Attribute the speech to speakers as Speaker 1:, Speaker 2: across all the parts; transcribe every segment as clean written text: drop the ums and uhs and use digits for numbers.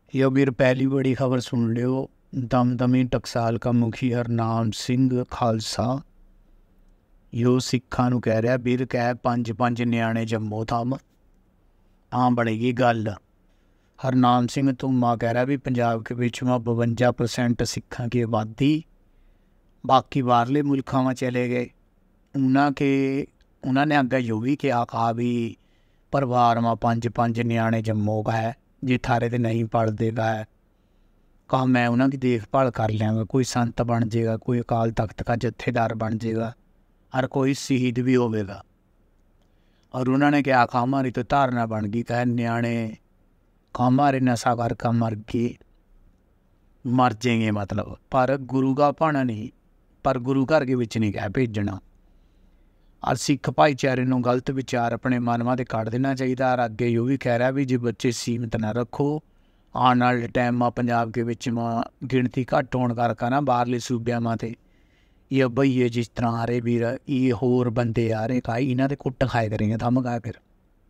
Speaker 1: यो वीर पहली बड़ी खबर सुन लियो। दमदमी टकसाल का मुखी हरनाम सिंह खालसा यो सिखा नूं कह रहा वीर कह 5-5 न्याणे जम्मो थम हाँ बनेगी गल। हरनाम सिंह धूमा कह रहा भी पंजाब के विच 52% सिखा की आबादी बाकी बाहरले मुल्कों में चले गए। उन्होंने अगर यो भी कहा भी परिवार में 5-5 न्याणे जम्मो का है जे थारे ते नहीं पढ़ देगा है कहा मैं उन्होंने देखभाल कर लियाँगा, कोई संत बन जाएगा, कोई अकाल तख्त का जत्थेदार बन जाएगा और कोई शहीद भी होगा। और उन्होंने क्या कहा हमारी तो धारणा बन गई कह न्याणे कहा हमारे नशा कर मर गए मर जाएंगे मतलब, पर गुरु का भाना नहीं, पर गुरु घर के विच नहीं कह भेजना। और सिख भाईचारे नूं गलत विचार अपने मनवा ते कढ़ देना चाहिए। और अगे यो भी कह रहा भी जे बच्चे सीमित ना रखो, आने वाले टाइम में पंजाब के विच गिणती घट होने करके ना बाहरले सूबिया में ते ये बईए जिस तरह आ रहे वीर ये होर बंदे आ रहे कहा इन्हों के कुट खाए करेंगे थम कहा फिर।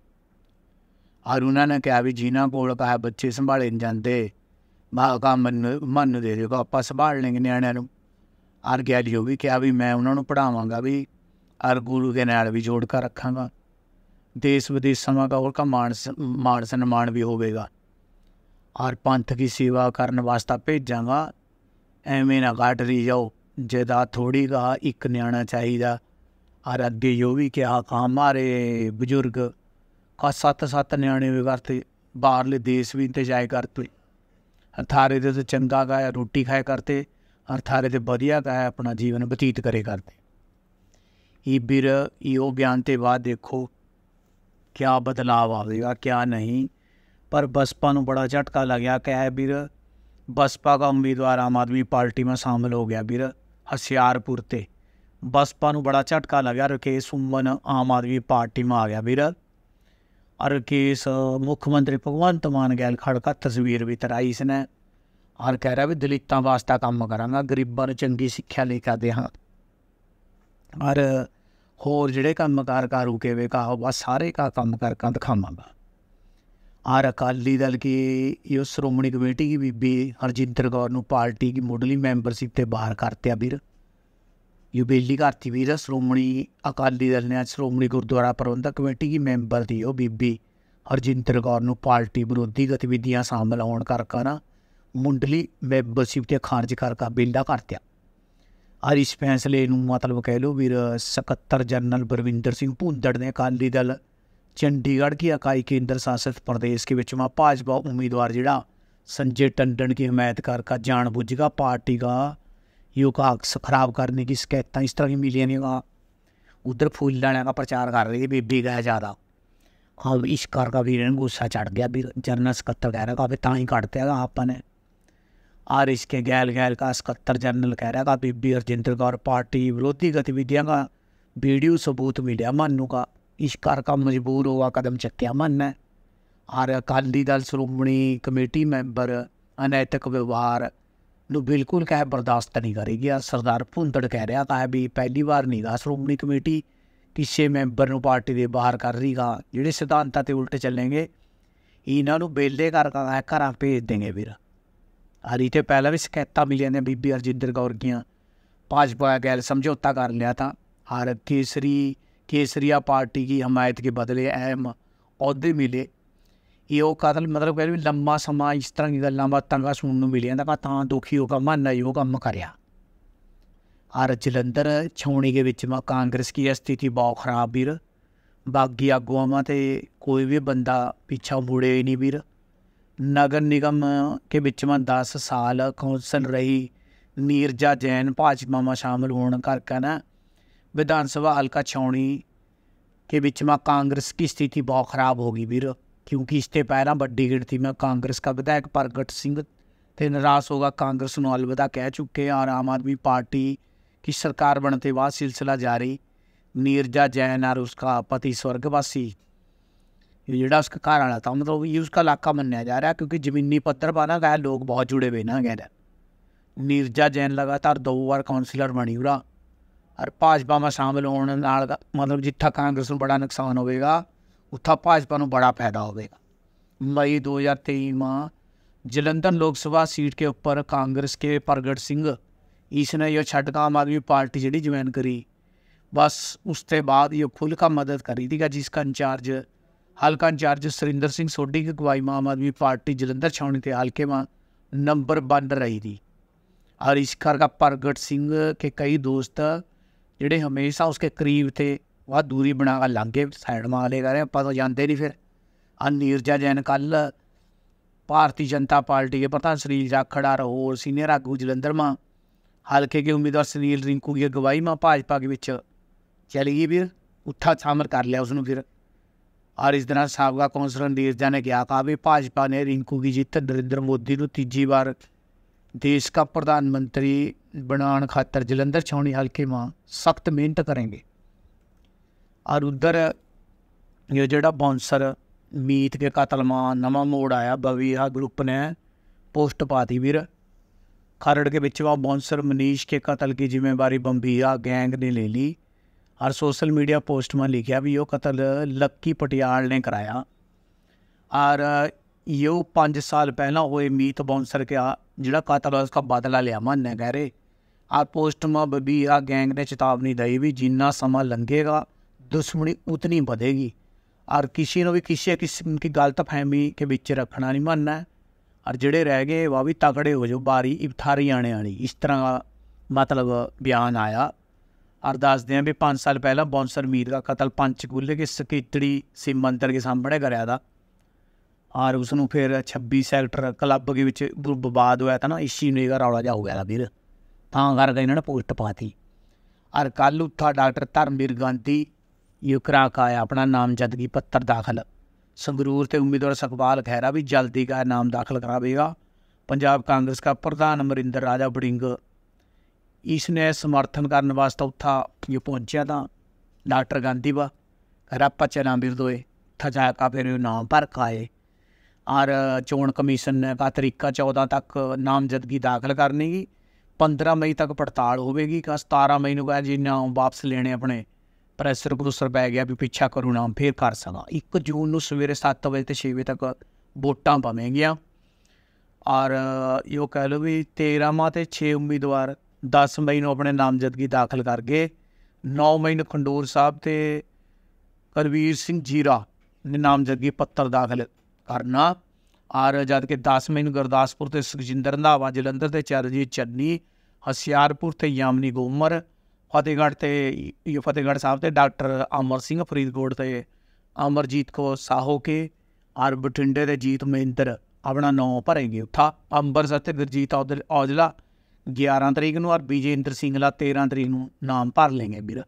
Speaker 1: और उन्होंने कहा भी जिन्हों को कहा बच्चे संभाले नहीं जाते कहा मन दे दो आप संभाल लेंगे न्याणिਆਂ ਨੂੰ। और गैल यो भी कहा भी मैं उन्होंने पढ़ावांगा भी और गुरु के नाल भी जोड़ कर रखांगा, देश विदेशों का उनका मान सम्मान भी होगा और पंथ की सेवा करने वास्ते भेजांगा। एवें ना घट रही जाओ जदा थोड़ी का एक न्याणा चाहिए। और अगे यो भी कहा हमारे बजुर्ग का 7 न्याणे भी करते बाहरले देश भी ते जाए करते, थारे तो चंगा का रोटी खाए करते और थारे तो वधिया का अपना जीवन बतीत करे करते। ये वीर यो बयान के बाद देखो क्या बदलाव आएगा क्या नहीं। पर बसपा को बड़ा झटका लग्या क्या है वीर, बसपा का उम्मीदवार आम आदमी पार्टी में शामिल हो गया वीर हशियारपुर ते। बसपा को बड़ा झटका लग्या, राकेश सुमन आम आदमी पार्टी में आ गया वीर। और राकेश मुख्यमंत्री भगवंत मान गैल खड़का तस्वीर भी तराई इसने और कह रहा भी दलितों वास्ते काम करांगा, गरीबों को चंगी सिक्ख्या लेकर दे हाँ और होर जिहड़े कामकार रुके वे कहा वह सारे का काम करके दिखावांगा। और अकाली दल की यो श्रोमणी कमेटी की बीबी हरजिंदर कौर नूं पार्टी की मुढ़ली मैंबरशिप ते बाहर करते वीर, यो बेली करती वीर। श्रोमणी अकाली दल ने श्रोमणी गुरुद्वारा प्रबंधक कमेटी की मैंबर थी वो बीबी हरजिंदर कौर नूं पार्टी विरोधी गतिविधियां शामिल होने करके ना मुंडली मैंबरशिप ते खारिज करके बेला करत्या। और इस फैसले नूं मतलब कह लो वीर सकत्तर जनरल बरविंदर सिंह भूंदड़ ने अकाली दल चंडीगढ़ की इकाई केंद्र शासित प्रदेश के विच में भाजपा उम्मीदवार जिहड़ा संजय टंडन की हिमायत करके जानबूझकर पार्टी का यो का खराब करने की शिकायतें इस तरह की मिली नहीं। कहा उधर फूलदाने का प्रचार कर रही थी बीबी का ज़्यादा, हाँ इस कार का वीर गुस्सा चढ़ गया भी जनरल सकत्तर कह रहा था ही काटते हैं आपने। और इसके गैल गैल का सकत्तर जनरल कह रहा था बीबी हरजिंदर कौर पार्टी विरोधी गतिविधियों का वीडियो सबूत मिला मानू का, इस कार का मजबूर हुआ कदम चक्या मन है। और अकाली दल श्रोमणी कमेटी मैंबर अनैतिक व्यवहार नूं बिल्कुल कह बर्दाश्त नहीं करेगी। सरदार भुंदड़ कह रहा था भी पहली बार नहीं गा श्रोमणी कमेटी किसी मैंबर नूं पार्टी के बाहर कर रही गा, जिहड़े सिद्धांतां ते उल्ट चलेंगे इन्हां नूं बेले करके घर भेज देंगे वीर। और इतने पहले भी शिकायत मिलियां ने बीबी हरजिंदर कौर दियां, भाजपा गैल समझौता कर लिया था और केसरिया पार्टी की हमायत के बदले अहम अहदे मिले। ये कदल मतलब कह लंबा समा इस तरह की गल्लां बातां का सुनने मिलियां तां दुखी होकर मन यो कम करया। और जलंधर छाउणी के विच में कांग्रेस की स्थिति बहुत खराब वीर, बागी आगुआं में तो कोई भी बंदा पीछा मुड़े ही नहीं वीर। नगर निगम के विच में 10 साल कौंसल रही नीरजा जैन भाजपा में शामिल होने करके ना विधानसभा हल्का छाउणी के विच में कांग्रेस की स्थिति बहुत खराब होगी वीर, क्योंकि इससे पहला बड़ी गिनती में कांग्रेस का विधायक प्रगट सिंह थे निराश होगा कांग्रेस को अलविदा कह चुके। और आम आदमी पार्टी की सरकार बनते बाद सिलसिला जारी, नीरजा जैन और उसका पति स्वर्गवासी जोड़ा उसका घर वाला था मतलब ये उसका इलाका मनाया जा रहा है, क्योंकि जमीनी पत्थर पर ना गए लोग बहुत जुड़े हुए ना गए। नीरजा जैन लगातार 2 बार काउंसलर बनी उरा और भाजपा में शामिल होने मतलब जिथा कांग्रेस को बड़ा नुकसान होगा उत्था भाजपा को बड़ा फायदा होगा। मई 2023 में जलंधर लोकसभा सीट के ऊपर कांग्रेस के प्रगट सिंह इसने यो छड्ड के आम आदमी पार्टी जी ज्वाइन करी। बस उसके बाद ये खुल का मदद करी थी, जिसका इंचार्ज हल्का इंचार्ज सुरिंदर सिंह सोढी की अगवाई में आम आदमी पार्टी जलंधर छावनी के हल्के में नंबर 1 रही थी। और इस करके प्रगट सिंह के कई दोस्त ਜਿਹੜੇ हमेशा उसके करीब थे वह दूरी बना कर लंघ गए, साइड में ले करें ਆਪਾਂ तो जानते नहीं। फिर नीरजा जैन कल भारतीय जनता पार्टी के प्रधान सुनील जाखड़ और होर सीनियर आगू जलंधर में हल्के के उम्मीदवार सुनील रिंकू की अगवाई में भाजपा के विच चली गई। फिर उठा शामिल कर लिया उसने फिर। और इस दौरान साबका कौंसलर नीरजा ने कहा भी भाजपा ने रिंकू की जीत नरेंद्र मोदी को तीजी बार देश का प्रधानमंत्री बनाने खातर जलंधर छावनी हल्के में सख्त मेहनत करेंगे। और उधर ये जोड़ा बाउंसर मीत के कतल में नवा मोड़ आया, बवीहा ग्रुप ने पोस्ट पाती वीर। खरड़ के बिच बाउंसर मनीष के कत्ल की जिम्मेवारी बम्बिया गैंग ने ले ली और सोशल मीडिया पोस्ट में लिखा भी यो कत्ल लक्की पटियाल ने कराया। और यो 5 साल पहला हुए मीत बाउंसर के जोड़ा कत्ल है उसका बदला लिया मन कह रहे। और पोस्ट में बबीहा गैंग ने चेतावनी दी भी जिन्ना समा लंघेगा दुश्मनी उतनी बढ़ेगी और किसी ने भी किसी किस्म की गलत फहमी के बिच रखना नहीं मानना है। और जोड़े रह गए वह भी तगड़े हो जाओ, बारी इफ्तारी आने वाली, इस तरह का मतलब बयान आया। और दस दें भी 5 साल पहला बाउंसर मीर का कत्ल पंचकूले के सकीतड़ी शिव मंदिर के सामने कराया था। और उसनों फिर 26 सैक्टर क्लब के विच विवाद होया था ना, इसी ने रौला जा हो गया था फिर, तां करके इन्होंने पोस्ट पाती। और कल उत्था डॉक्टर धर्मवीर गांधी ये करा का आया अपना नामजदगी पत्र दाखिल। संगरूर के उम्मीदवार सुखपाल खैरा भी जल्दी का नाम दाखिल करावेगा। पंजाब कांग्रेस का प्रधान अमरिंदर राजा वड़िंग इसने समर्थन करने वास्ते उत्था ये पहुंचा था डॉक्टर गांधी वा रप्पा चना बिरदोए था जाकर फिर नाम भर का आए। और चोन कमीशन ने का तरीका 14 तक नामजदगी दाखिल करने की, 15 मई तक पड़ताल होगी। का 17 मई को जी नाम वापस लेने अपने प्रैसर प्रूसर पै गया भी पिछा करूँ नाम फिर कर सका। 1 जून को सवेरे 7 बजे तो 6 बजे तक वोटां पवेंगियां। और यो कह लो भी 13 माह तो 6 उम्मीदवार 10 मई को अपने नामजदगी दाखिल कर गए। 9 मई को खंडूर साहब तो करवीर सिंह जीरा ने नामजदगी पत्र दाखिल करना। और जबकि 10 मई को गुरदासपुर तो सुखजिंदर रंधावा, जलंधर तो चरणजीत चन्नी, हसियारपुर तो यामिनी गोमर, फतेहगढ़ तो ये फतेहगढ़ साहब तो डॉक्टर अमर सिंह, फरीदकोट तो अमरजीत को साहो के, और बठिंडे के जीत महेंद्र अपना नाम भरेंगे उत्था। अंबरसर तो गुरजीत औजला 11 तरीक को और विजेंद्र सिंगला 13 तरीक को नाम भर लेंगे ਵੀਰ।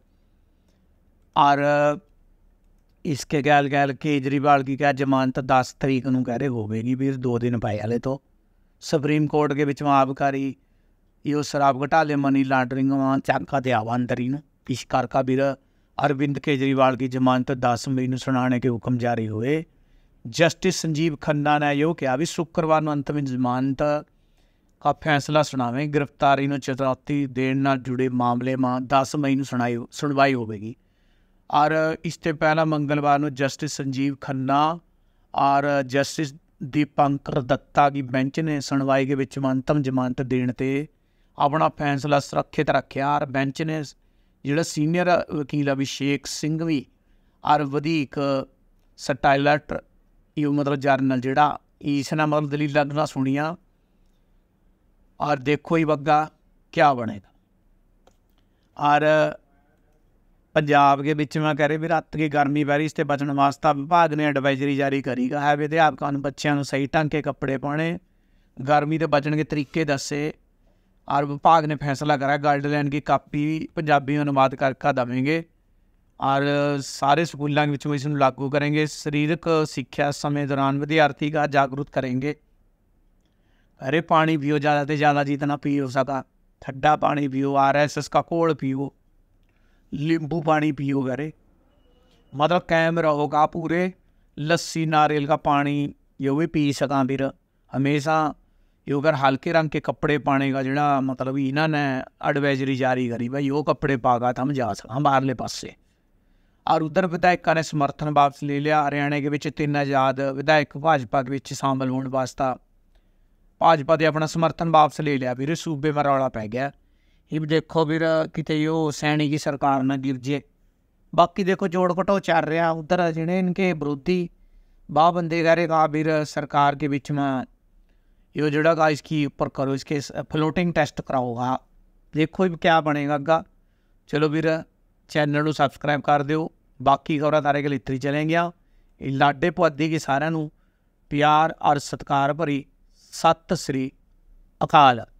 Speaker 1: और इसके गैल गैल केजरीवाल की क्या जमानत 10 तरीक को कह रहे होगी ਵੀਰ, 2 दिन पाए वाले तो। सुप्रीम कोर्ट के विच आबकारी यो शराब घोटाले मनी लॉन्ड्रिंग चाका ते आवा अंदर ही। इस करका ਵੀਰ अरविंद केजरीवाल की जमानत 10 मई को सुनाने के हुक्म जारी हुए। जस्टिस संजीव खन्ना ने यो कहा भी शुक्रवार को अंतरिम जमानत का फैसला सुनावे। गिरफ्तारी को चुनौती देने नाल जुड़े मामले में 10 मई को सुनवाई होगी। और इससे पहला मंगलवार को जस्टिस संजीव खन्ना और जस्टिस दीपंकर दत्ता की बेंच ने सुनवाई के विच अंतम जमानत देने ते अपना फैसला सुरक्षित रखा। और बेंच ने जोड़ा सीनियर वकील अभिषेक सिंह भी और वधीक सटाइलट यो मतलब जरनल जोड़ा इसने मतलब दलील सुनिया। और देखो ही वगा क्या बनेगा। और पंजाब के बिच में कह रहे भी रात की गर्मी पै रही, इससे बचने वास्ते विभाग ने एडवाइजरी जारी करी है भी अध्यापकों बच्चों को सही ढंग के कपड़े पाने, गर्मी तो बचने के तरीके दसे। और विभाग ने फैसला करा गाइडलाइन की कापी पंजाबी में अनुवाद करके देवेंगे और सारे स्कूलों में इसमें लागू करेंगे। शरीरक शिक्षा समय दौरान विद्यार्थी का जागरूक करेंगे। अरे पानी पियो, ज़्यादा से ज़्यादा जितना पी हो सका, ठंडा पानी पियो, RSS का घोल पियो, नींबू पानी पियो। करे मतलब कायम रहोगा पूरे। लस्सी नारियल का पानी यो भी पी सका फिर हमेशा। यो अगर हल्के रंग के कपड़े पाने का जोड़ा मतलब इन्होंने एडवाइजरी जारी करी भाई यो कपड़े पागा तो हम जा सका बाहरले पासे। और उधर विधायकों ने समर्थन वापस ले लिया। हरियाणा के 3 आज़ाद विधायक भाजपा के शामिल होने वास्ते ਭਾਜਪਾ ਦੇ ਆਪਣਾ ਸਮਰਥਨ ਵਾਪਸ ਲੈ ਲਿਆ ਵੀਰ, ਸੂਬੇ ਮਾ ਰੌਲਾ ਪੈ ਗਿਆ। ਇਹ ਵੀ ਦੇਖੋ ਵੀਰ ਕਿਤੇ ਉਹ ਸੈਣੀ की सरकार ना गिर जे। बाकी देखो जोड़ घटो चल रहा उधर, जिन्हें इनके विरोधी बाह बंदे कह रहे वीर सरकार के बीच में ये जोड़ा गा इसकी ऊपर करो, इसके फ्लोटिंग टेस्ट कराओगा, देखो क्या बनेगा अग्गा। चलो वीर चैनल को सबसक्राइब कर दो। बाकी खबरां तारे के लित्री चलेंगे। लाडे पुआधी की सारिਆਂ ਨੂੰ प्यार और सत्कार भरी सत श्री अकाल।